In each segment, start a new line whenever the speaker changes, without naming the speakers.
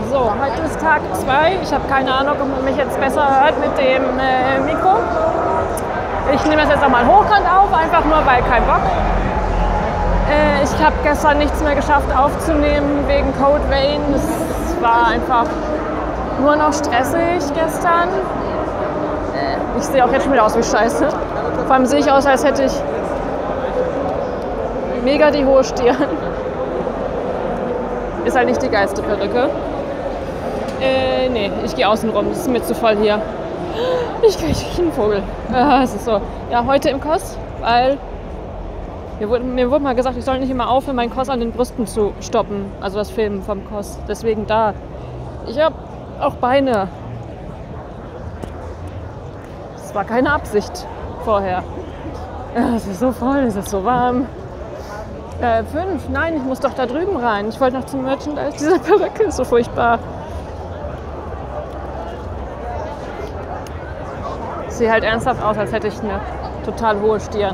So, heute ist Tag 2. Ich habe keine Ahnung, ob man mich jetzt besser hört mit dem Mikro. Ich nehme das jetzt auch mal hochkant auf, einfach nur weil kein Bock. Ich habe gestern nichts mehr geschafft aufzunehmen wegen Code Vein. Es war einfach nur noch stressig gestern. Ich sehe auch jetzt schon wieder aus wie Scheiße. Vor allem sehe ich aus, als hätte ich mega die hohe Stirn. Ist halt nicht die geilste Perücke. Nee, ich gehe außen rum. Das ist mir zu voll hier. Ich kriege einen Vogel. Es ist so. Ja, heute im Kos, weil mir wurde mal gesagt, ich soll nicht immer aufhören, meinen Kos an den Brüsten zu stoppen. Also das Filmen vom Kos. Deswegen da. Ich habe auch Beine. Das war keine Absicht vorher. Es ist so voll, es ist so warm. 5, nein, ich muss doch da drüben rein. Ich wollte noch zum Merchandise. Diese Perücke ist so furchtbar. Ich sehe halt ernsthaft aus, als hätte ich eine total hohe Stirn.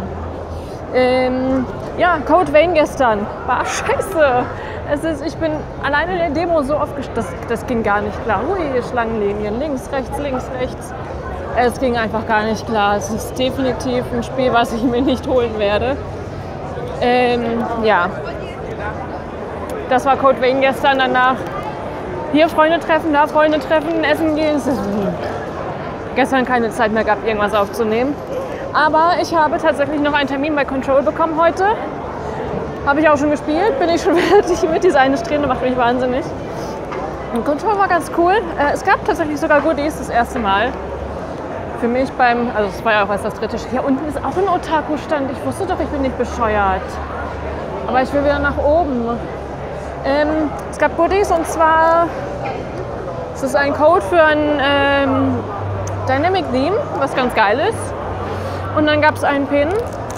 Ja, Code Vein gestern. War scheiße. Ich bin alleine in der Demo so oft das ging gar nicht klar. Ui, Schlangenlinien, links, rechts. Es ging einfach gar nicht klar. Es ist definitiv ein Spiel, was ich mir nicht holen werde. Ja, das war Code Vein gestern. Danach hier Freunde treffen, da Freunde treffen, essen gehen. Gestern keine Zeit mehr gehabt, irgendwas aufzunehmen. Aber ich habe tatsächlich noch einen Termin bei Control bekommen heute. Habe ich auch schon gespielt, bin ich schon fertig mit. Diese eine Strähne macht mich wahnsinnig. Und Control war ganz cool. Es gab tatsächlich sogar Goodies das erste Mal. Für mich also es war ja auch erst das dritte. Hier unten ist auch ein Otaku-Stand. Ich wusste doch, ich bin nicht bescheuert. Aber ich will wieder nach oben. Es gab Goodies und zwar es ist ein Code für ein Dynamic Theme, was ganz geil ist. Und dann gab es einen Pin.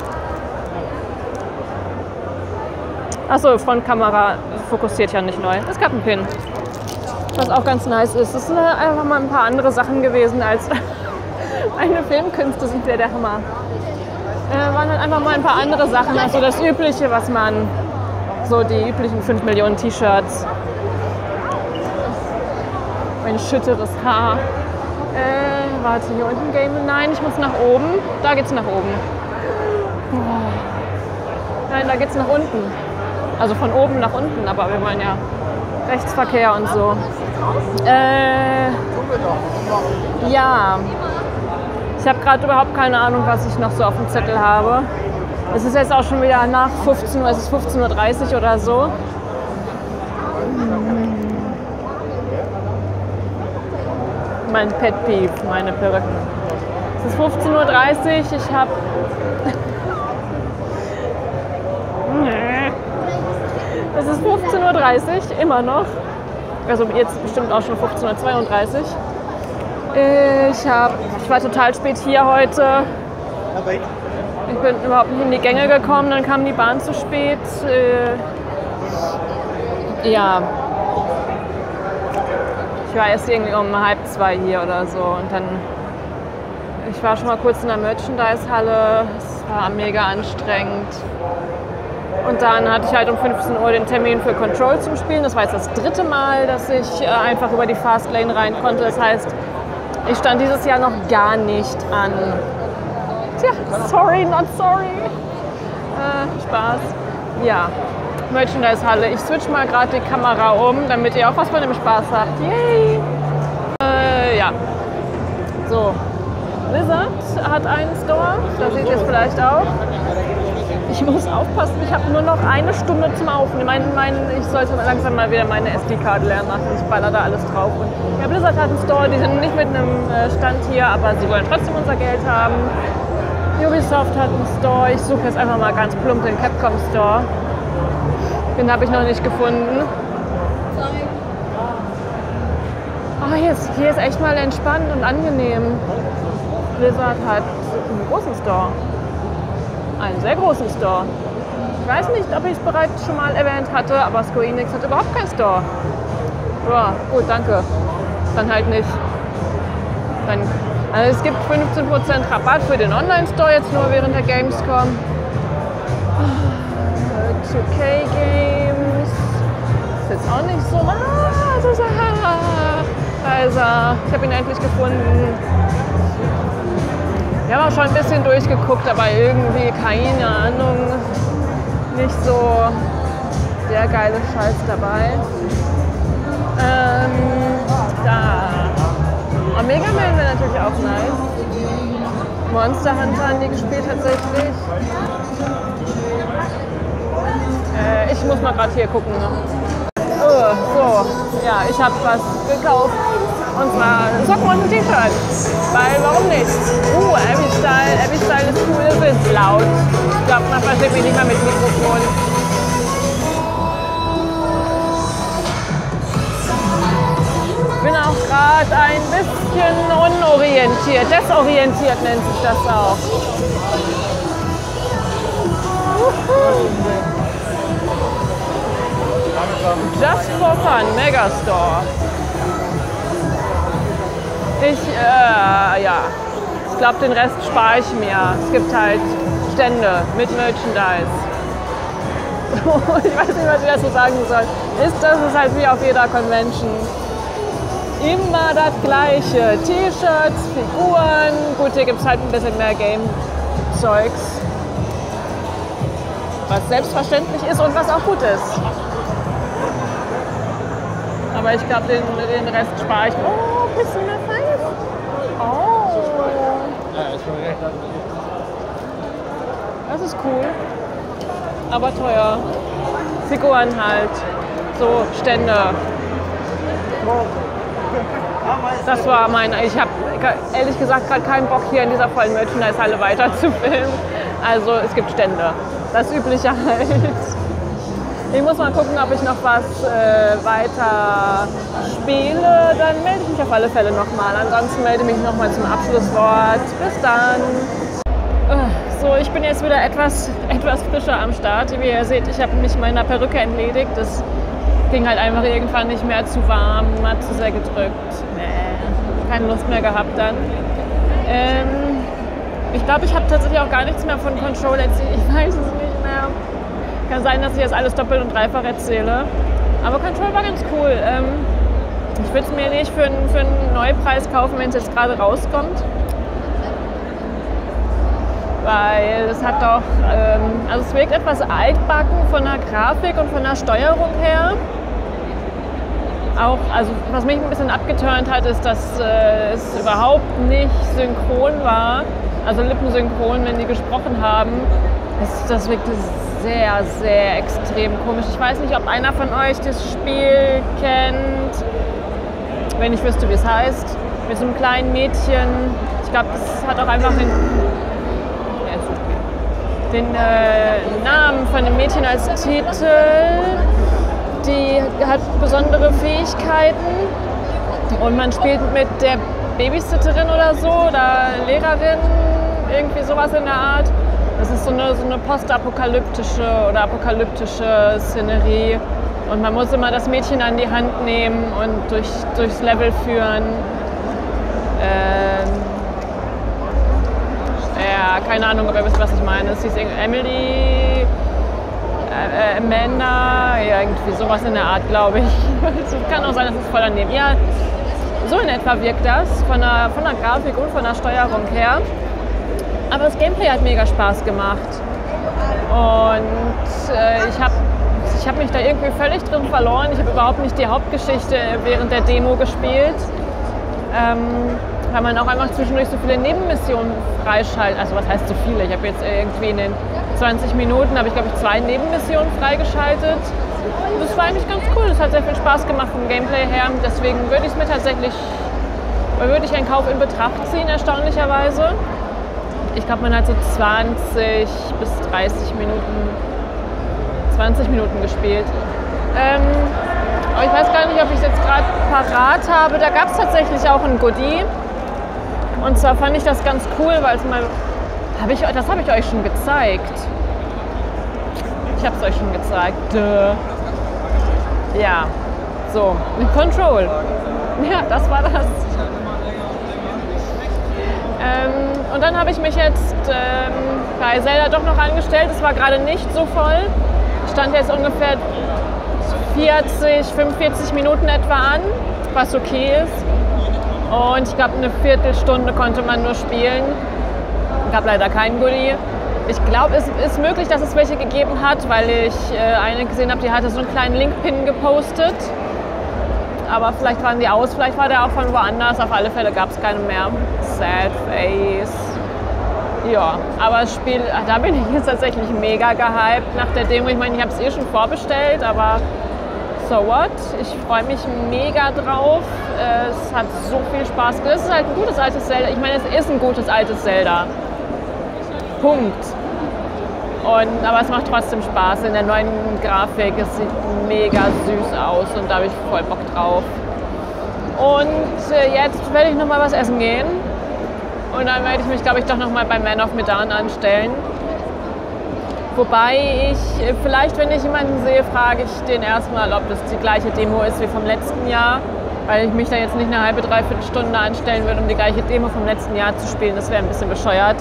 Achso, Frontkamera fokussiert ja nicht neu. Es gab einen Pin, was auch ganz nice ist. Es sind einfach mal ein paar andere Sachen gewesen als eine Filmkünste, sind ja der Hammer. Waren halt einfach mal ein paar andere Sachen, also das Übliche, was man, so die üblichen 5 Millionen T-Shirts. Mein schütteres Haar. Warte, hier unten Game. Nein, ich muss nach oben. Da geht's nach oben. Nein, da geht's nach unten. Also von oben nach unten, aber wir wollen ja Rechtsverkehr und so. Ja. Ich habe gerade überhaupt keine Ahnung, was ich noch so auf dem Zettel habe. Es ist jetzt auch schon wieder nach 15 Uhr, es ist 15:30 Uhr oder so. Mein Pet Peeve, meine Perücken. Es ist 15:30 Uhr, ich habe... Es ist 15:30 Uhr, immer noch. Also jetzt bestimmt auch schon 15:32 Uhr. Ich war total spät hier heute. Ich bin überhaupt nicht in die Gänge gekommen, dann kam die Bahn zu spät. Ja. Ich war erst irgendwie um 1:30 hier oder so. Und dann, ich war schon mal kurz in der Merchandise-Halle. Es war mega anstrengend. Und dann hatte ich halt um 15 Uhr den Termin für Control zum Spielen. Das war jetzt das dritte Mal, dass ich einfach über die Fastlane rein konnte. Das heißt, ich stand dieses Jahr noch gar nicht an. Tja, sorry, not sorry. Spaß. Ja, Merchandise-Halle. Ich switch mal gerade die Kamera um, damit ihr auch was von dem Spaß habt. Yay! Ja. So. Blizzard hat einen Store. Da seht ihr es vielleicht auch. Ich muss aufpassen, ich habe nur noch eine Stunde zum Aufnehmen. Ich sollte langsam mal wieder meine SD-Karte leer machen. Ich baller da alles drauf. Und ja, Blizzard hat einen Store, die sind nicht mit einem Stand hier, aber sie wollen trotzdem unser Geld haben. Ubisoft hat einen Store. Ich suche jetzt einfach mal ganz plump den Capcom Store. Den habe ich noch nicht gefunden. Oh, hier ist echt mal entspannt und angenehm. Blizzard hat einen großen Store. Einen sehr großen Store. Ich weiß nicht, ob ich es bereits schon mal erwähnt hatte, aber Square Enix hat überhaupt keinen Store. Ja, gut, danke. Dann halt nicht. Also es gibt 15% Rabatt für den Online-Store jetzt nur während der Gamescom. 2K Games. Ist jetzt auch nicht so. Energizer. Ich habe ihn endlich gefunden. Wir haben auch schon ein bisschen durchgeguckt, aber irgendwie, keine Ahnung, nicht so der geile Scheiß dabei. Da. Mega Man wäre natürlich auch nice. Monster Hunter haben die gespielt tatsächlich. Ich muss mal gerade hier gucken. So, ja, ich habe was gekauft. Und zwar Socken und ein T-Shirt. Weil, warum nicht? Abby Style ist cool, es ist laut. Ich glaube, man versteht mich nicht mal mit Mikrofon. Ich bin auch gerade ein bisschen unorientiert. Desorientiert nennt sich das auch. Just for Fun, Megastore. Ich glaube, den Rest spare ich mir. Es gibt halt Stände mit Merchandise. Ich weiß nicht, was ich dazu sagen soll. Das ist halt wie auf jeder Convention. Immer das Gleiche. T-Shirts, Figuren. Gut, hier gibt es halt ein bisschen mehr Game-Zeugs. Was selbstverständlich ist und was auch gut ist. Aber ich glaube, den Rest spare ich. Oh, Persona 5. Oh. Das ist cool. Aber teuer. Figuren halt. So, Stände. Das war mein. Ich habe ehrlich gesagt gerade keinen Bock, hier in dieser vollen Merchandise-Halle weiter zu filmen. Also, es gibt Stände. Das Übliche halt. Ich muss mal gucken, ob ich noch was weiter spiele. Dann melde ich mich auf alle Fälle nochmal. Ansonsten melde ich mich nochmal zum Abschlusswort. Bis dann. So, ich bin jetzt wieder etwas frischer am Start. Wie ihr seht, ich habe mich meiner Perücke entledigt. Das ging halt einfach irgendwann nicht mehr, zu warm, hat zu sehr gedrückt. Nee, keine Lust mehr gehabt dann. Ich glaube, ich habe tatsächlich auch gar nichts mehr von Control erzählt. Ich weiß es nicht mehr. Kann sein, dass ich jetzt alles doppelt und dreifach erzähle. Aber Control war ganz cool. Ich würde es mir nicht für einen Neupreis kaufen, wenn es jetzt gerade rauskommt. Weil es hat doch, also es wirkt etwas altbacken von der Grafik und von der Steuerung her. Auch, also was mich ein bisschen abgeturnt hat, ist, dass es überhaupt nicht synchron war. Also lippensynchron, wenn die gesprochen haben. Das wirkte sehr, sehr extrem komisch. Ich weiß nicht, ob einer von euch das Spiel kennt. Wenn ich wüsste, wie es heißt. Mit so einem kleinen Mädchen. Ich glaube, das hat auch einfach den Namen von dem Mädchen als Titel. Die hat besondere Fähigkeiten. Und man spielt mit der Babysitterin oder so, oder Lehrerin, irgendwie sowas in der Art. Das ist so eine postapokalyptische oder apokalyptische Szenerie. Und man muss immer das Mädchen an die Hand nehmen und durchs Level führen. Ja, keine Ahnung, ob ihr wisst, was ich meine. Es hieß Emily, Amanda, ja, irgendwie sowas in der Art, glaube ich. Es kann auch sein, dass es voll daneben. Ja, so in etwa wirkt das, von der Grafik und von der Steuerung her. Aber das Gameplay hat mega Spaß gemacht. Und ich hab mich da irgendwie völlig drin verloren. Ich habe überhaupt nicht die Hauptgeschichte während der Demo gespielt. Weil man auch einfach zwischendurch so viele Nebenmissionen freischaltet. Also was heißt so viele? Ich habe jetzt irgendwie in den 20 Minuten, habe ich glaube ich 2 Nebenmissionen freigeschaltet. Das war eigentlich ganz cool. Das hat sehr viel Spaß gemacht vom Gameplay her. Deswegen würde ich einen Kauf in Betracht ziehen, erstaunlicherweise. Ich glaube, man hat so 20 bis 30 Minuten, 20 Minuten gespielt. Aber ich weiß gar nicht, ob ich es jetzt gerade parat habe. Da gab es tatsächlich auch ein Goodie. Und zwar fand ich das ganz cool, weil es mal... Das habe ich euch schon gezeigt. Ich habe es euch schon gezeigt. Ja, so, mit Control. Ja, das war das. Und dann habe ich mich jetzt bei Zelda doch noch angestellt. Es war gerade nicht so voll. Ich stand jetzt ungefähr 40, 45 Minuten etwa an, was okay ist. Und ich glaube, eine Viertelstunde konnte man nur spielen. Gab leider keinen Goodie. Ich glaube, es ist möglich, dass es welche gegeben hat, weil ich eine gesehen habe, die hatte so einen kleinen Link-Pin gepostet. Aber vielleicht waren die aus, vielleicht war der auch von woanders. Auf alle Fälle gab es keine mehr. Sad Face. Ja, aber das Spiel, da bin ich jetzt tatsächlich mega gehypt nach der Demo. Ich meine, ich habe es eh schon vorbestellt, aber so what? Ich freue mich mega drauf. Es hat so viel Spaß gemacht. Es ist halt ein gutes altes Zelda. Ich meine, es ist ein gutes altes Zelda. Punkt. Aber es macht trotzdem Spaß in der neuen Grafik. Es sieht mega süß aus und da habe ich voll Bock drauf. Und jetzt werde ich noch mal was essen gehen. Und dann werde ich mich, glaube ich, doch noch mal bei Man of Medan anstellen. Wobei ich vielleicht, wenn ich jemanden sehe, frage ich den erstmal, ob das die gleiche Demo ist wie vom letzten Jahr. Weil ich mich da jetzt nicht eine halbe, dreiviertel Stunde anstellen würde, um die gleiche Demo vom letzten Jahr zu spielen. Das wäre ein bisschen bescheuert.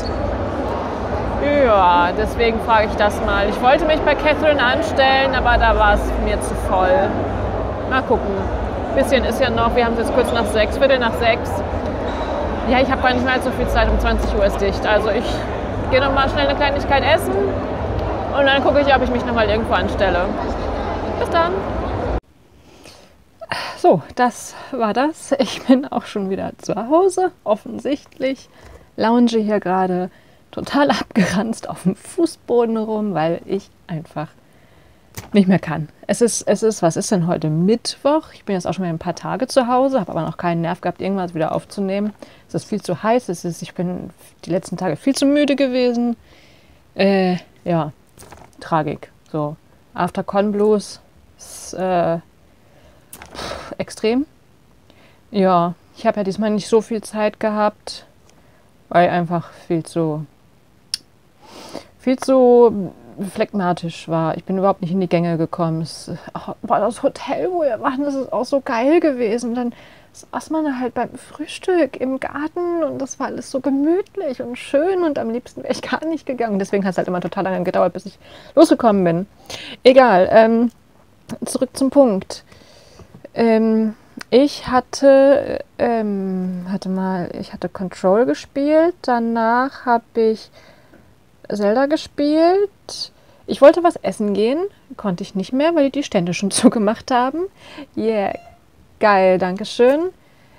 Ja, deswegen frage ich das mal. Ich wollte mich bei Catherine anstellen, aber da war es mir zu voll. Mal gucken. Ein bisschen ist ja noch, wir haben es jetzt kurz nach 6, Viertel nach 6. Ja, ich habe gar nicht mehr so viel Zeit, um 20 Uhr ist dicht. Also ich gehe noch mal schnell eine Kleinigkeit essen und dann gucke ich, ob ich mich noch mal irgendwo anstelle. Bis dann. So, das war das. Ich bin auch schon wieder zu Hause, offensichtlich. Lounge hier gerade total abgeranzt auf dem Fußboden rum, weil ich einfach nicht mehr kann. Es ist, was ist denn heute? Mittwoch. Ich bin jetzt auch schon mal ein paar Tage zu Hause, habe aber noch keinen Nerv gehabt, irgendwas wieder aufzunehmen. Es ist viel zu heiß. Ich bin die letzten Tage viel zu müde gewesen. Ja, Tragik. So, After-Con Blues ist extrem. Ja, ich habe ja diesmal nicht so viel Zeit gehabt, weil einfach viel zu phlegmatisch war. Ich bin überhaupt nicht in die Gänge gekommen. War das Hotel, wo wir waren, das ist auch so geil gewesen. Dann saß man halt beim Frühstück im Garten und das war alles so gemütlich und schön und am liebsten wäre ich gar nicht gegangen. Deswegen hat es halt immer total lange gedauert, bis ich losgekommen bin. Egal, zurück zum Punkt. Ich hatte Control gespielt, danach habe ich Zelda gespielt. Ich wollte was essen gehen, konnte ich nicht mehr, weil die Stände schon zugemacht haben. Yeah, geil, dankeschön.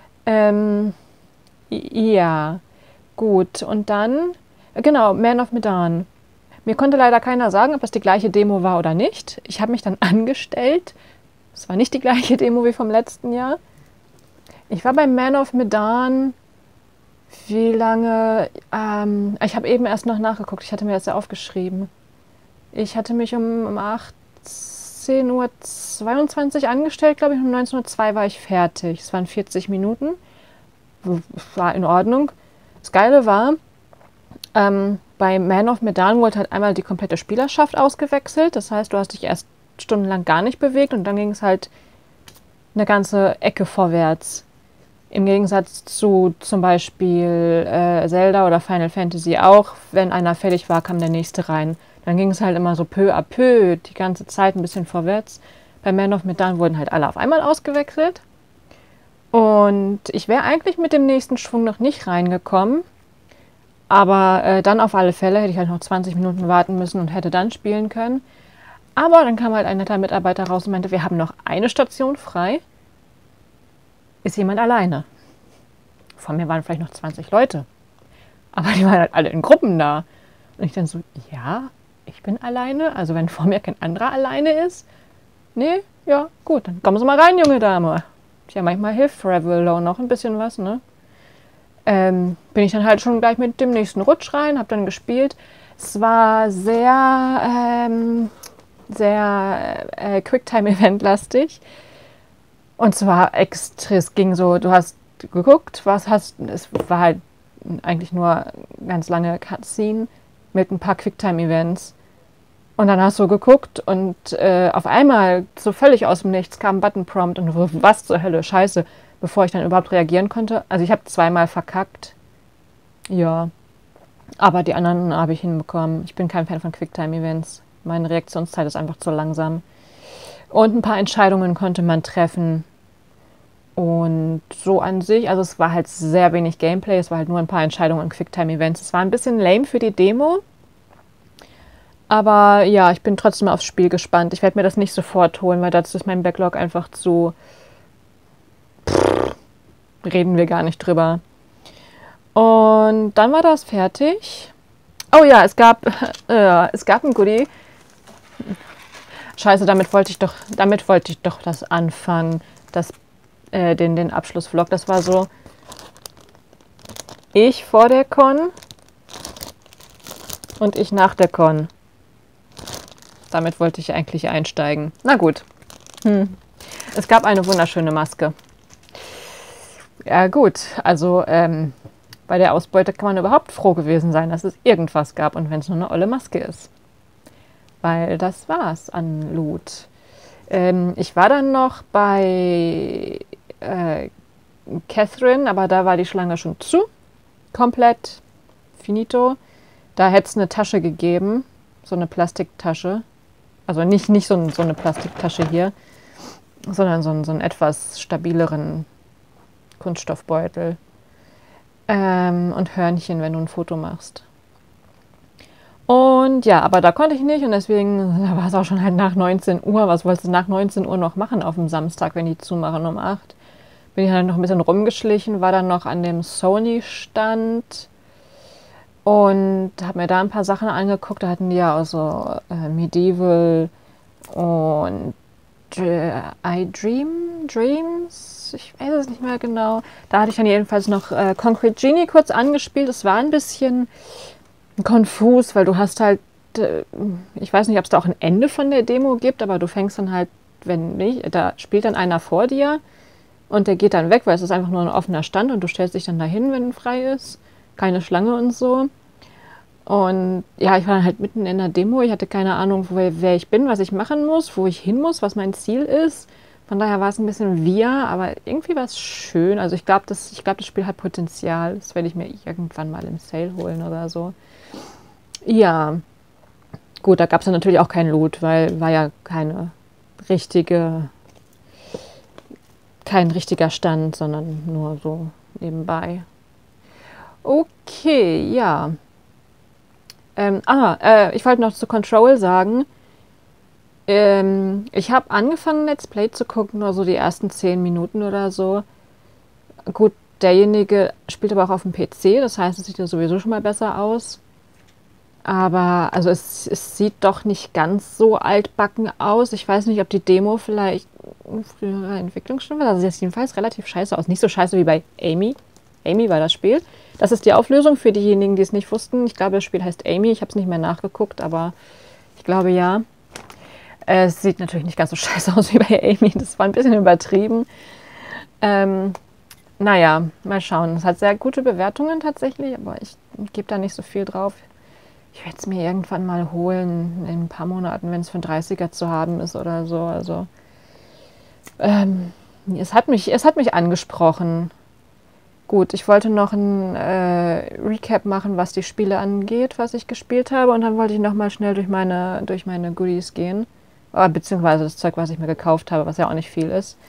Ja, gut. Und dann, genau, Man of Medan. Mir konnte leider keiner sagen, ob das die gleiche Demo war oder nicht. Ich habe mich dann angestellt. Es war nicht die gleiche Demo wie vom letzten Jahr. Ich war bei Man of Medan. Wie lange? Ich habe eben erst noch nachgeguckt. Ich hatte mir das ja aufgeschrieben. Ich hatte mich um 18:22 Uhr angestellt, glaube ich. Um 19:02 Uhr war ich fertig. Es waren 40 Minuten. War in Ordnung. Das Geile war, bei Man of Medan wurde halt einmal die komplette Spielerschaft ausgewechselt. Das heißt, du hast dich erst stundenlang gar nicht bewegt und dann ging es halt eine ganze Ecke vorwärts. Im Gegensatz zu zum Beispiel Zelda oder Final Fantasy auch, wenn einer fertig war, kam der nächste rein. Dann ging es halt immer so peu à peu, die ganze Zeit ein bisschen vorwärts. Bei Man of Medan wurden halt alle auf einmal ausgewechselt. Und ich wäre eigentlich mit dem nächsten Schwung noch nicht reingekommen. Aber dann auf alle Fälle hätte ich halt noch 20 Minuten warten müssen und hätte dann spielen können. Aber dann kam halt ein netter Mitarbeiter raus und meinte, wir haben noch eine Station frei. Ist jemand alleine? Vor mir waren vielleicht noch 20 Leute. Aber die waren halt alle in Gruppen da. Und ich dann so, ja, ich bin alleine. Also wenn vor mir kein anderer alleine ist. Nee, ja, gut, dann kommen Sie mal rein, junge Dame. Tja, manchmal hilft Forever Alone noch ein bisschen was, ne? Bin ich dann halt schon gleich mit dem nächsten Rutsch rein, habe dann gespielt. Es war sehr Quicktime-Event-lastig. Und zwar extrem, es ging so, du hast geguckt, es war halt eigentlich nur ganz lange Cutscene mit ein paar Quicktime-Events. Und dann hast du geguckt und auf einmal, so völlig aus dem Nichts, kam ein Button-Prompt und du, was zur Hölle, scheiße, bevor ich dann überhaupt reagieren konnte. Also ich habe zweimal verkackt. Ja, aber die anderen habe ich hinbekommen. Ich bin kein Fan von Quicktime-Events. Meine Reaktionszeit ist einfach zu langsam. Und ein paar Entscheidungen konnte man treffen. Und so an sich, also es war halt sehr wenig Gameplay, es war halt nur ein paar Entscheidungen und Quicktime-Events. Es war ein bisschen lame für die Demo, aber ja, ich bin trotzdem aufs Spiel gespannt. Ich werde mir das nicht sofort holen, weil dazu ist mein Backlog einfach zu... Reden wir gar nicht drüber. Und dann war das fertig. Oh ja, es gab ein Goodie. Scheiße, damit wollte ich doch das anfangen, den Abschlussvlog. Das war so, ich vor der Con und ich nach der Con. Damit wollte ich eigentlich einsteigen. Na gut. Es gab eine wunderschöne Maske. Ja gut, also bei der Ausbeute kann man überhaupt froh gewesen sein, dass es irgendwas gab und wenn es nur eine olle Maske ist. Weil das war's an Loot. Ich war dann noch bei Catherine, aber da war die Schlange schon zu. Komplett finito. Da hätte es eine Tasche gegeben, so eine Plastiktasche. Also nicht so eine Plastiktasche hier, sondern so einen etwas stabileren Kunststoffbeutel. Und Hörnchen, wenn du ein Foto machst. Und ja, aber da konnte ich nicht und deswegen war es auch schon halt nach 19 Uhr. Was wolltest du nach 19 Uhr noch machen auf dem Samstag, wenn die zumachen um 8? Bin ich halt noch ein bisschen rumgeschlichen, war dann noch an dem Sony-Stand und habe mir da ein paar Sachen angeguckt. Da hatten die ja auch so Medieval und Dreams, ich weiß es nicht mehr genau. Da hatte ich dann jedenfalls noch Concrete Genie kurz angespielt. Es war ein bisschen konfus, weil du hast halt, ich weiß nicht, ob es da auch ein Ende von der Demo gibt, aber du fängst dann halt, wenn nicht, da spielt dann einer vor dir und der geht dann weg, weil es ist einfach nur ein offener Stand und du stellst dich dann dahin, wenn frei ist. Keine Schlange und so. Und ja, ich war dann halt mitten in der Demo. Ich hatte keine Ahnung, wer ich bin, was ich machen muss, wo ich hin muss, was mein Ziel ist. Von daher war es ein bisschen wir, aber irgendwie war es schön. Also ich glaube, das Spiel hat Potenzial. Das werde ich mir irgendwann mal im Sale holen oder so. Ja, gut, da gab es dann natürlich auch kein Loot, weil war ja kein richtiger Stand, sondern nur so nebenbei. Okay, ja. Ich wollte noch zu Control sagen. Ich habe angefangen, Let's Play zu gucken, nur so die ersten 10 Minuten oder so. Gut, derjenige spielt aber auch auf dem PC, das heißt, es sieht ja sowieso schon mal besser aus. Aber also es sieht doch nicht ganz so altbacken aus. Ich weiß nicht, ob die Demo vielleicht eine frühere Entwicklung schon war. Also sieht jedenfalls relativ scheiße aus. Nicht so scheiße wie bei Amy. Amy war das Spiel. Das ist die Auflösung für diejenigen, die es nicht wussten. Ich glaube, das Spiel heißt Amy. Ich habe es nicht mehr nachgeguckt, aber ich glaube ja. Es sieht natürlich nicht ganz so scheiße aus wie bei Amy. Das war ein bisschen übertrieben. Naja, mal schauen. Es hat sehr gute Bewertungen tatsächlich, aber ich gebe da nicht so viel drauf. Ich werde es mir irgendwann mal holen, in ein paar Monaten, wenn es für einen 30er zu haben ist oder so. Also, es hat mich angesprochen. Gut, ich wollte noch ein Recap machen, was die Spiele angeht, was ich gespielt habe. Und dann wollte ich noch mal schnell durch meine Goodies gehen. Beziehungsweise das Zeug, was ich mir gekauft habe, was ja auch nicht viel ist.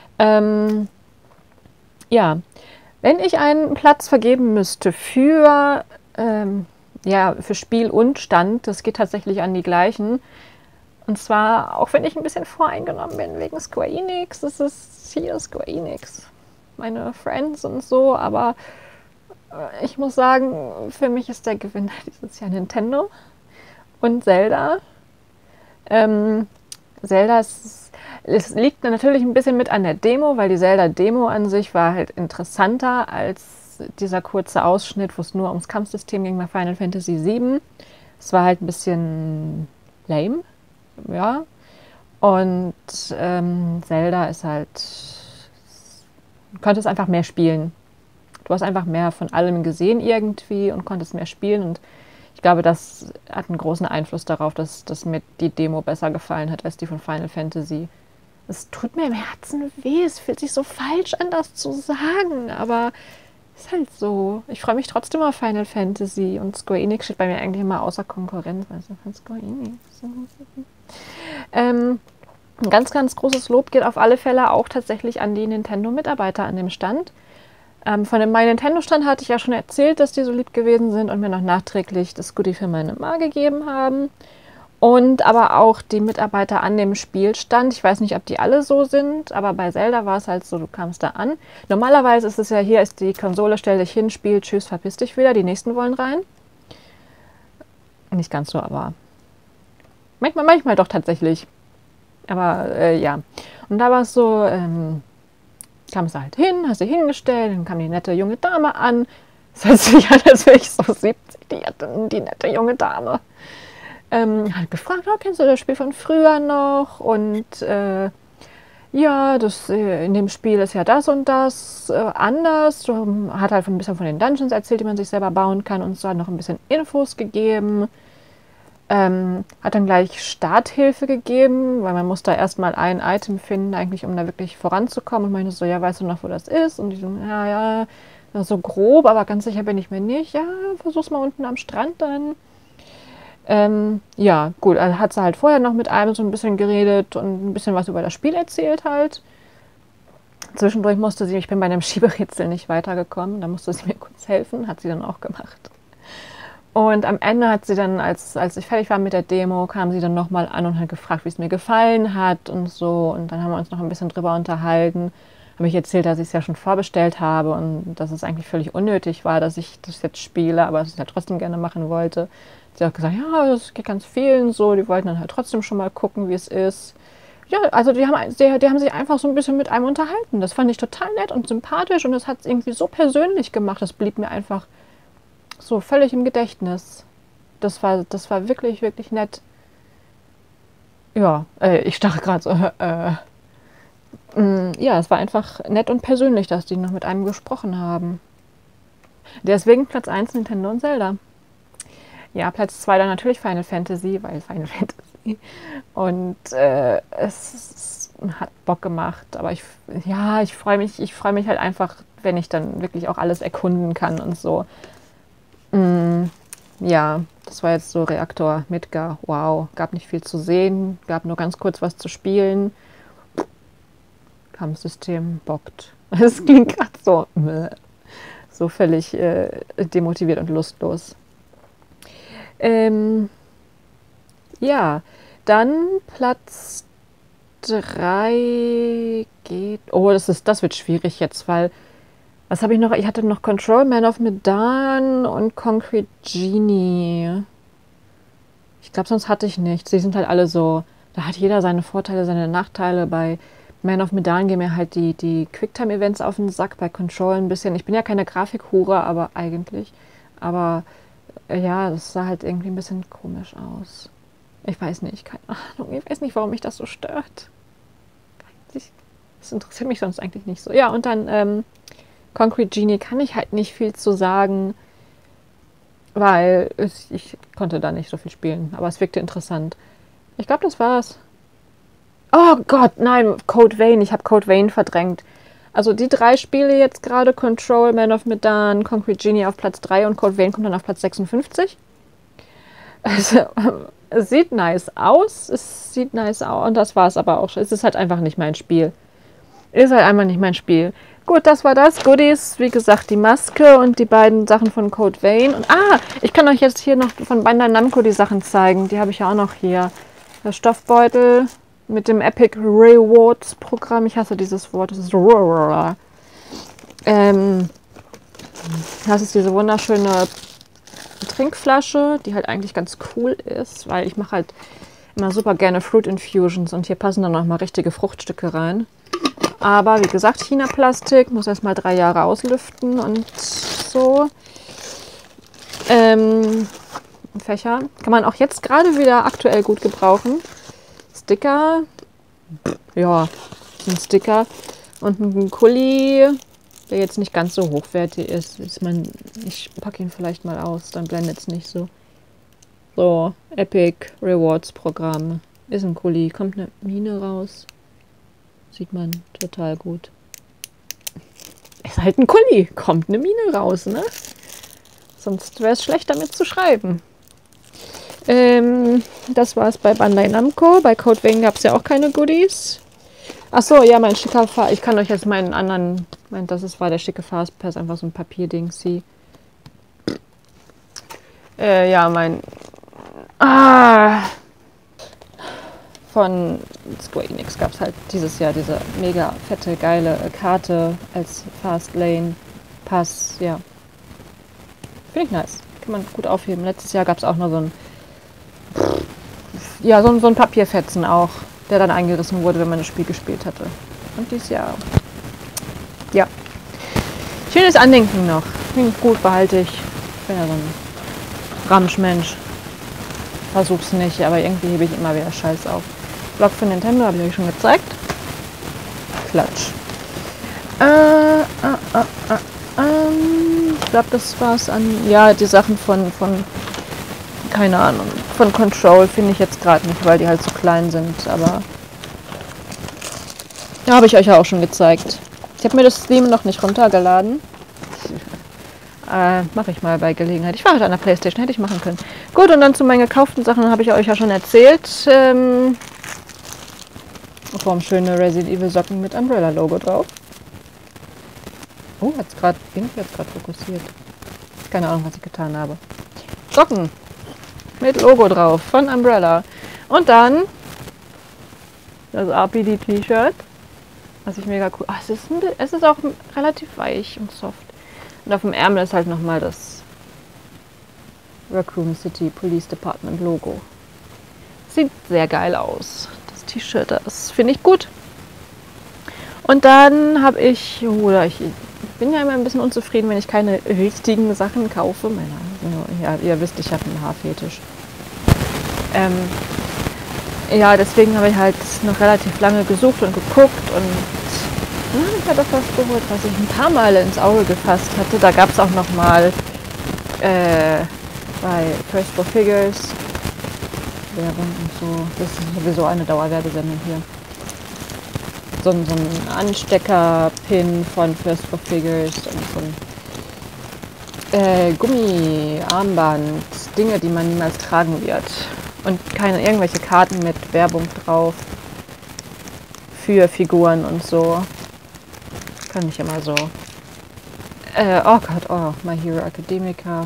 Ja, wenn ich einen Platz vergeben müsste für Spiel und Stand, das geht tatsächlich an die gleichen. Und zwar, auch wenn ich ein bisschen voreingenommen bin wegen Square Enix, das ist hier Square Enix, meine Friends und so, aber ich muss sagen, für mich ist der Gewinner dieses Jahr Nintendo und Zelda. Zelda es liegt natürlich ein bisschen mit an der Demo, weil die Zelda-Demo an sich war halt interessanter als dieser kurze Ausschnitt, wo es nur ums Kampfsystem ging bei Final Fantasy VII. Es war halt ein bisschen lame, ja. Und Zelda ist halt, du konntest einfach mehr spielen. Du hast einfach mehr von allem gesehen irgendwie und konntest mehr spielen. Und ich glaube, das hat einen großen Einfluss darauf, dass mir die Demo besser gefallen hat als die von Final Fantasy. Es tut mir im Herzen weh, es fühlt sich so falsch an, das zu sagen, aber ist halt so. Ich freue mich trotzdem auf Final Fantasy und Square Enix steht bei mir eigentlich immer außer Konkurrenz, also von Square Enix. Ein ganz, ganz großes Lob geht auf alle Fälle auch tatsächlich an die Nintendo-Mitarbeiter an dem Stand. Von dem My Nintendo-Stand hatte ich ja schon erzählt, dass die so lieb gewesen sind und mir noch nachträglich das Goodie für meine Ma gegeben haben. Und aber auch die Mitarbeiter an dem Spielstand. Ich weiß nicht, ob die alle so sind, aber bei Zelda war es halt so, du kamst da an. Normalerweise ist es ja, hier ist die Konsole, stell dich hin, Spiel, tschüss, verpiss dich wieder, die nächsten wollen rein. Nicht ganz so, aber manchmal doch tatsächlich. Aber ja. Und da war es so, kamst du halt hin, hast dich hingestellt, dann kam die nette junge Dame an. Das hört sich an, als wäre ich so 70, die nette junge Dame. Hat gefragt, oh, kennst du das Spiel von früher noch? Und ja, das, in dem Spiel ist ja das und das anders. Hat halt ein bisschen von den Dungeons erzählt, die man sich selber bauen kann und so, hat noch ein bisschen Infos gegeben. Hat dann gleich Starthilfe gegeben, weil man muss da erstmal ein Item finden, eigentlich, um da wirklich voranzukommen. Und meinte so, ja, weißt du noch, wo das ist? Und die so, ja, so grob, aber ganz sicher bin ich mir nicht. Ja, versuch's mal unten am Strand dann. Ja, gut, also hat sie halt vorher noch mit einem so ein bisschen geredet und ein bisschen was über das Spiel erzählt halt. Zwischendurch musste sie, ich bin bei einem Schieberätsel nicht weitergekommen, da musste sie mir kurz helfen, hat sie dann auch gemacht. Und am Ende hat sie dann, als ich fertig war mit der Demo, kam sie dann nochmal an und hat gefragt, wie es mir gefallen hat und so. Und dann haben wir uns noch ein bisschen drüber unterhalten. Habe ich erzählt, dass ich es ja schon vorbestellt habe und dass es eigentlich völlig unnötig war, dass ich das jetzt spiele, aber dass ich es halt trotzdem gerne machen wollte. Sie hat gesagt, ja, das geht ganz vielen so, die wollten dann halt trotzdem schon mal gucken, wie es ist. Ja, also die haben sich einfach so ein bisschen mit einem unterhalten. Das fand ich total nett und sympathisch und das hat es irgendwie so persönlich gemacht. Das blieb mir einfach so völlig im Gedächtnis. Das war wirklich, wirklich nett. Ja, ich dachte gerade so, ja, es war einfach nett und persönlich, dass die noch mit einem gesprochen haben. Deswegen Platz 1 Nintendo und Zelda. Ja, Platz 2 dann natürlich Final Fantasy, weil Final Fantasy. Und es hat Bock gemacht. Aber ich freue mich halt einfach, wenn ich dann wirklich auch alles erkunden kann und so. Ja, das war jetzt so Reaktor Midgar. Wow, gab nicht viel zu sehen, gab nur ganz kurz was zu spielen. Kampfsystem bockt. Es klingt gerade so völlig demotiviert und lustlos. Ja, dann Platz 3 geht. Oh, das wird schwierig jetzt, weil. Was habe ich noch? Ich hatte noch Control, Man of Medan und Concrete Genie. Ich glaube, sonst hatte ich nichts. Die sind halt alle so. Da hat jeder seine Vorteile, seine Nachteile. Bei Man of Medan gehen mir halt die Quicktime-Events auf den Sack. Bei Control ein bisschen. Ich bin ja keine Grafikhure, aber eigentlich. Aber ja, das sah halt irgendwie ein bisschen komisch aus. Ich weiß nicht, keine Ahnung. Ich weiß nicht, warum mich das so stört. Das interessiert mich sonst eigentlich nicht so. Ja, und dann Concrete Genie kann ich halt nicht viel zu sagen, weil ich konnte da nicht so viel spielen. Aber es wirkte interessant. Ich glaube, das war's. Oh Gott, nein, Code Vein. Ich habe Code Vein verdrängt. Also die 3 Spiele jetzt gerade, Control, Man of Medan, Concrete Genie auf Platz 3 und Code Vein kommt dann auf Platz 56. Also, es sieht nice aus. Und das war's aber auch schon. Es ist halt einfach nicht mein Spiel. Ist halt einfach nicht mein Spiel. Gut, das war das. Goodies, wie gesagt, die Maske und die beiden Sachen von Code Vein. Und ich kann euch jetzt hier noch von Bandai Namco die Sachen zeigen. Die habe ich ja auch noch hier. Der Stoffbeutel mit dem Epic Rewards Programm. Ich hasse dieses Wort. Das ist das ist diese wunderschöne Trinkflasche, die halt eigentlich ganz cool ist, weil ich mache halt immer super gerne Fruit Infusions und hier passen dann noch mal richtige Fruchtstücke rein. Aber wie gesagt, China-Plastik, muss erstmal 3 Jahre auslüften und so. Fächer kann man auch jetzt gerade wieder aktuell gut gebrauchen. Sticker, ja, ein Sticker und ein Kuli, der jetzt nicht ganz so hochwertig ist. Ich packe ihn vielleicht mal aus, dann blendet es nicht so. So, Epic Rewards Programm. Ist ein Kuli, kommt eine Mine raus. Sieht man total gut. Ist halt ein Kuli, kommt eine Mine raus, ne? Sonst wäre es schlecht damit zu schreiben. Das war es bei Bandai Namco. Bei Code Vein gab es ja auch keine Goodies. Achso, ja, mein schicker Fast. Ich kann euch jetzt meinen anderen. War der schicke Fastpass, einfach so ein Papierding. Ja, von Square Enix gab es halt dieses Jahr diese mega fette, geile Karte als Fastlane Pass. Ja. Finde ich nice. Kann man gut aufheben. Letztes Jahr gab es auch nur so ein Papierfetzen auch, der dann eingerissen wurde, wenn man das Spiel gespielt hatte. Und dieses Jahr, ja. Schönes Andenken noch. Finde ich gut, behalte ich. Ich bin ja so ein Ramschmensch. Versuch's nicht, aber irgendwie hebe ich immer wieder Scheiß auf. Blog für Nintendo habe ich euch schon gezeigt. Klatsch. Ich glaube, das war's an. Ja, die Sachen von keine Ahnung, von Control finde ich jetzt gerade nicht, weil die halt so klein sind, aber da habe ich euch ja auch schon gezeigt. Ich habe mir das Steam noch nicht runtergeladen. Mache ich mal bei Gelegenheit. Ich war heute an der Playstation, hätte ich machen können. Gut, und dann zu meinen gekauften Sachen habe ich euch ja schon erzählt. Schöne Resident Evil Socken mit Umbrella-Logo drauf. Oh, bin ich jetzt gerade fokussiert? Keine Ahnung, was ich getan habe. Socken mit Logo drauf von Umbrella. Und dann das RPD-T-Shirt, was ich mega cool. Es ist auch relativ weich und soft. Und auf dem Ärmel ist halt nochmal das Raccoon City Police Department Logo. Sieht sehr geil aus. Das T-Shirt, das finde ich gut. Und dann habe ich bin ja immer ein bisschen unzufrieden, wenn ich keine richtigen Sachen kaufe. Ja, ihr wisst, ich habe einen Haarfetisch. Ja, deswegen habe ich halt noch relativ lange gesucht und geguckt und dann habe ich halt auch was geholt, was ich ein paar Mal ins Auge gefasst hatte. Da gab es auch noch mal bei First for Figures Werbung und so. Das ist sowieso eine Dauerwerbesendung hier. So ein Anstecker-Pin von First for Figures und so ein Gummi-Armband, Dinge, die man niemals tragen wird. Und irgendwelche Karten mit Werbung drauf für Figuren und so. Kann ich immer so. Oh Gott, My Hero Academia.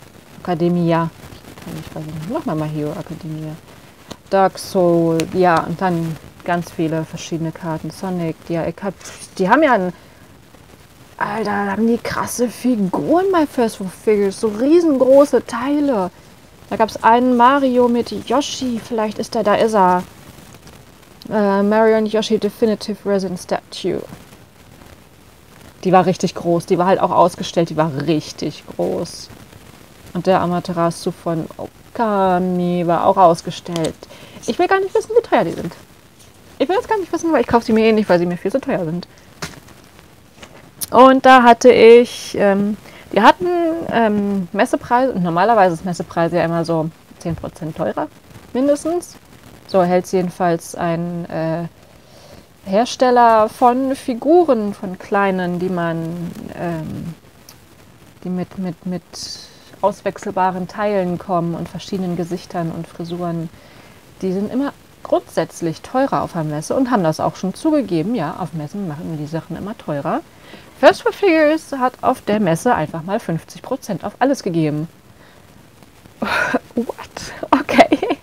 Ich weiß nicht, nochmal My Hero Academia. Dark Soul, ja, und dann ganz viele verschiedene Karten. Sonic, die haben ja Alter, da haben die krasse Figuren bei First for Figures, so riesengroße Teile. Da gab es einen Mario mit Yoshi, vielleicht ist da ist er. Mario und Yoshi Definitive Resin Statue. Die war richtig groß, die war halt auch ausgestellt, die war richtig groß. Und der Amaterasu von Okami war auch ausgestellt. Ich will gar nicht wissen, wie teuer die sind. Ich will jetzt gar nicht wissen, weil ich kaufe sie mir eh nicht, weil sie mir viel zu teuer sind. Und da hatte ich, die hatten Messepreise, und normalerweise ist Messepreise ja immer so 10% teurer, mindestens. So hält es jedenfalls ein Hersteller von Figuren, von kleinen, die mit auswechselbaren Teilen kommen und verschiedenen Gesichtern und Frisuren. Die sind immer grundsätzlich teurer auf der Messe und haben das auch schon zugegeben. Ja, auf Messen machen die Sachen immer teurer. First for Figures hat auf der Messe einfach mal 50% auf alles gegeben. What? Okay.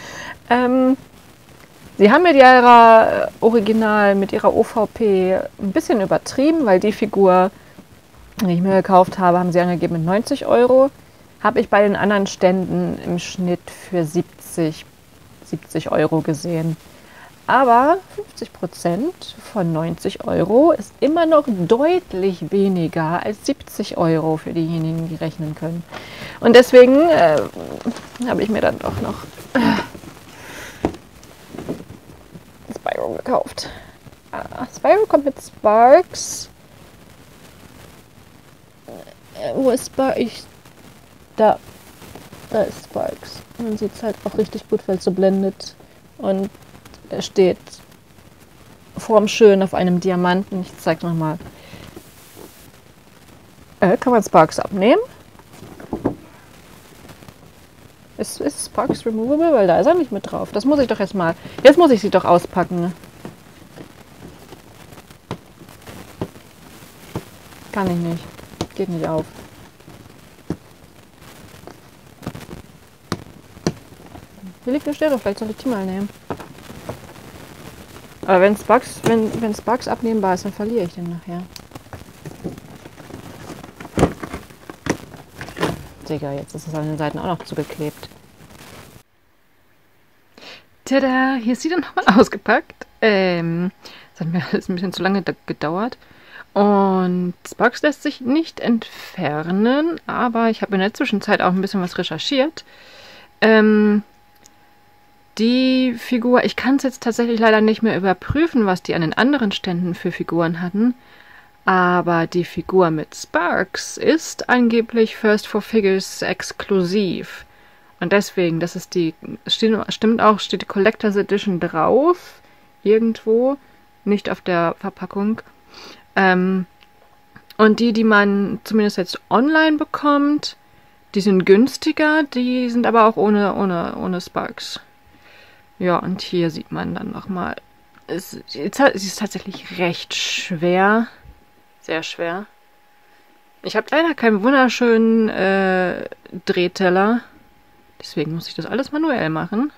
Sie haben mit ihrer mit ihrer OVP ein bisschen übertrieben, weil die Figur, die ich mir gekauft habe, haben sie angegeben mit 90 Euro. Habe ich bei den anderen Ständen im Schnitt für 70 Euro gesehen. Aber 50% von 90 Euro ist immer noch deutlich weniger als 70 Euro für diejenigen, die rechnen können. Und deswegen habe ich mir dann doch noch Spyro gekauft. Spyro kommt mit Sparks. Wo ist Sparks? Da ist Sparks. Man sieht es halt auch richtig gut, weil es so blendet. Und er steht formschön auf einem Diamanten. Ich zeige nochmal. Kann man Sparks abnehmen? ist Sparks removable? Weil da ist er nicht mit drauf. Das muss ich doch jetzt mal... Jetzt muss ich sie doch auspacken. Kann ich nicht. Geht nicht auf. Hier liegt eine Schere. Vielleicht soll ich die mal nehmen. Aber wenn Sparks abnehmbar ist, dann verliere ich den nachher. Digga, jetzt ist es an den Seiten auch noch zugeklebt. Tada, hier ist sie dann nochmal ausgepackt. Das hat mir alles ein bisschen zu lange gedauert. Und Sparks lässt sich nicht entfernen, aber ich habe in der Zwischenzeit auch ein bisschen was recherchiert. Die Figur, ich kann es jetzt tatsächlich leider nicht mehr überprüfen, was die an den anderen Ständen für Figuren hatten. Aber die Figur mit Sparks ist angeblich First for Figures exklusiv. Und deswegen, das ist die, stimmt auch, steht die Collectors Edition drauf. Irgendwo. Nicht auf der Verpackung. Und die man zumindest jetzt online bekommt, die sind günstiger, die sind aber auch ohne Sparks. Ja, und hier sieht man dann nochmal. Sie ist tatsächlich recht schwer. Sehr schwer. Ich habe leider keinen wunderschönen Drehteller. Deswegen muss ich das alles manuell machen.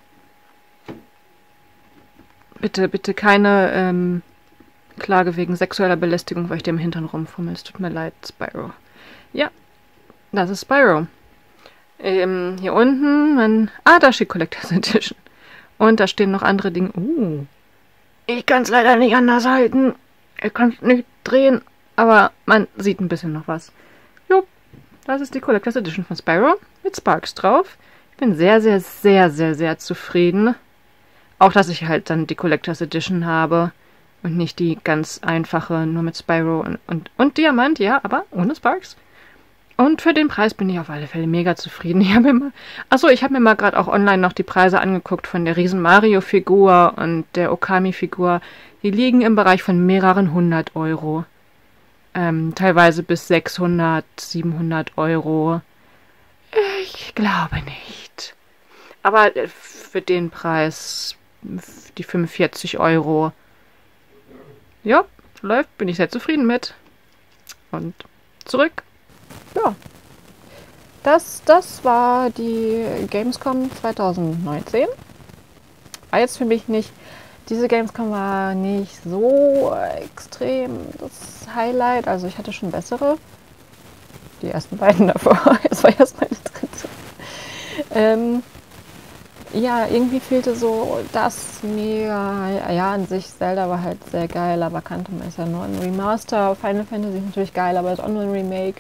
Bitte, bitte keine Klage wegen sexueller Belästigung, weil ich dir im Hintern rumfummel. Es tut mir leid, Spyro. Ja, das ist Spyro. Hier unten, da steht Collectors Edition. Und da stehen noch andere Dinge. Ich kann es leider nicht anders halten. Ich kann es nicht drehen, aber man sieht ein bisschen noch was. Jo, das ist die Collectors Edition von Spyro mit Sparks drauf. Ich bin sehr, sehr, sehr, sehr, sehr zufrieden. Auch, dass ich halt dann die Collectors Edition habe und nicht die ganz einfache, nur mit Spyro und Diamant, ja, aber ohne Sparks. Und für den Preis bin ich auf alle Fälle mega zufrieden. Ich habe mir mal gerade auch online noch die Preise angeguckt von der riesen Mario-Figur und der Okami-Figur. Die liegen im Bereich von mehreren 100 Euro. Teilweise bis 600, 700 Euro. Ich glaube nicht. Aber für den Preis, die 45 Euro, ja, läuft, bin ich sehr zufrieden mit. Und zurück. Ja, das war die Gamescom 2019. War jetzt für mich nicht, diese Gamescom war nicht so extrem das Highlight. Also ich hatte schon bessere. Die ersten beiden davor. Jetzt war erst meine dritte. Ja, irgendwie fehlte so das mega. Ja, an sich Zelda war halt sehr geil, aber Kanto ist ja nur ein Remaster. Final Fantasy ist natürlich geil, aber ist auch nur ein Remake.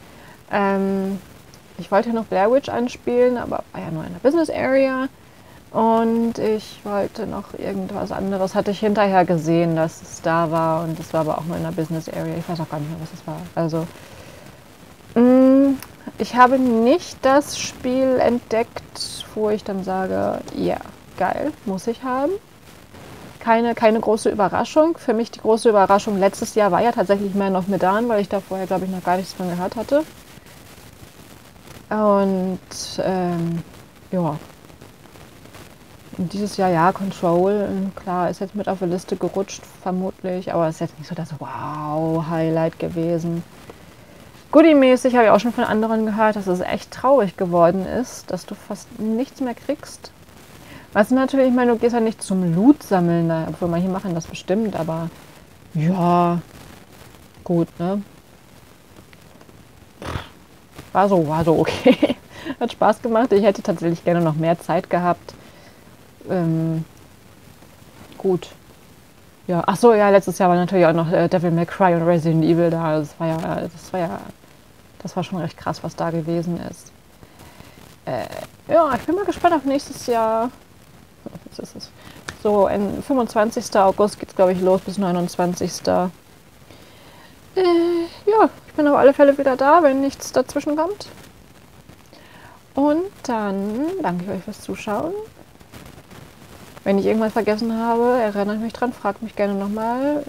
Ich wollte noch Blair Witch anspielen, aber war ja nur in der Business Area. Und ich wollte noch irgendwas anderes. Hatte ich hinterher gesehen, dass es da war. Und es war aber auch nur in der Business Area. Ich weiß auch gar nicht mehr, was es war. Also, ich habe nicht das Spiel entdeckt, wo ich dann sage, ja, geil, muss ich haben. Keine große Überraschung. Für mich die große Überraschung letztes Jahr war ja tatsächlich Man of Medan, weil ich da vorher, glaube ich, noch gar nichts von gehört hatte. Und ja. Und dieses Jahr, ja, Control, klar, ist jetzt mit auf die Liste gerutscht, vermutlich, aber ist jetzt nicht so das Wow-Highlight gewesen. Goodie-mäßig habe ich auch schon von anderen gehört, dass es echt traurig geworden ist, dass du fast nichts mehr kriegst. Was natürlich, ich meine, du gehst ja nicht zum Loot sammeln, obwohl manche machen das bestimmt, aber ja, gut, ne? War so okay. Hat Spaß gemacht. Ich hätte tatsächlich gerne noch mehr Zeit gehabt. Gut. Ja, ach so, ja, letztes Jahr war natürlich auch noch Devil May Cry und Resident Evil da. Das war schon recht krass, was da gewesen ist. Ja, ich bin mal gespannt auf nächstes Jahr. Was ist es? So, 25. August geht es, glaube ich, los bis 29. Ja, ich bin auf alle Fälle wieder da, wenn nichts dazwischen kommt. Und dann danke ich euch fürs Zuschauen. Wenn ich irgendwas vergessen habe, erinnert mich dran, fragt mich gerne nochmal.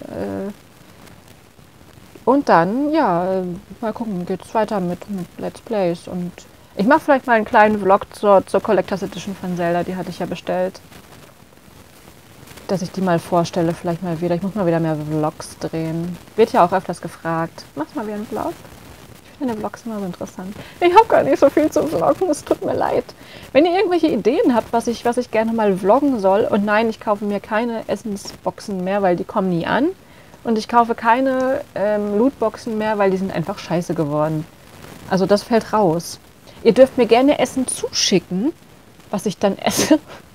Und dann, ja, mal gucken, geht's weiter mit Let's Plays. Und Ich mache vielleicht mal einen kleinen Vlog zur Collectors Edition von Zelda, die hatte ich ja bestellt. Dass ich die mal vorstelle, vielleicht mal wieder. Ich muss mal wieder mehr Vlogs drehen. Wird ja auch öfters gefragt. Machst mal wieder einen Vlog? Ich finde Vlogs immer so interessant. Ich habe gar nicht so viel zu vloggen, es tut mir leid. Wenn ihr irgendwelche Ideen habt, was ich gerne mal vloggen soll, und nein, ich kaufe mir keine Essensboxen mehr, weil die kommen nie an. Und ich kaufe keine Lootboxen mehr, weil die sind einfach scheiße geworden. Also das fällt raus. Ihr dürft mir gerne Essen zuschicken, was ich dann esse.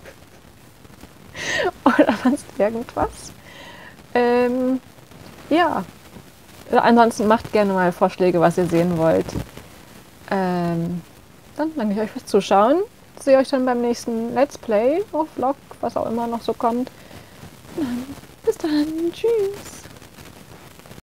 Oder sonst irgendwas. Ja. Ansonsten macht gerne mal Vorschläge, was ihr sehen wollt. Dann danke ich euch fürs Zuschauen. Sehe euch dann beim nächsten Let's Play, Vlog, was auch immer noch so kommt. Bis dann. Tschüss.